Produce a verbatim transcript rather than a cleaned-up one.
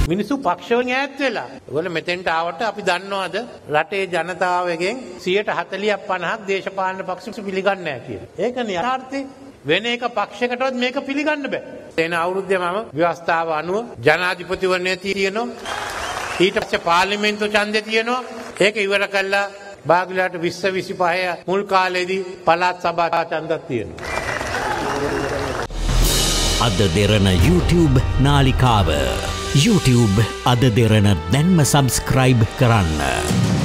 මිනිස්සු පක්ෂවෙන් ඈත් වෙලා. ඒගොල්ලෝ මෙතෙන්ට ආවට අපි දන්නවද රටේ ජනතාවගෙන් සියයට හතළිස් පනහක් දේශපාලන පක්ෂ පිළිගන්නේ නැහැ කියලා. ඒකනේ යථාර්ථය. වෙන එක පක්ෂයකටවත් මේක පිළිගන්න බෑ. එන අවුරුද්දේ මම ව්‍යවස්ථාව අනුව ජනාධිපතිවරණය තියෙනවා. ඊට පස්සේ පාර්ලිමේන්තු ඡන්දය තියෙනවා. ඒක ඉවර කළා බාගලට විස්ස විසිපහ මුල් කාලේදී පළාත් සභා ඡන්දක් තියෙනවා. අද දෙරණ YouTube නාලිකාව YouTube අද දෙරණ දැන්ම සබස්ක්‍රයිබ් කරන්න.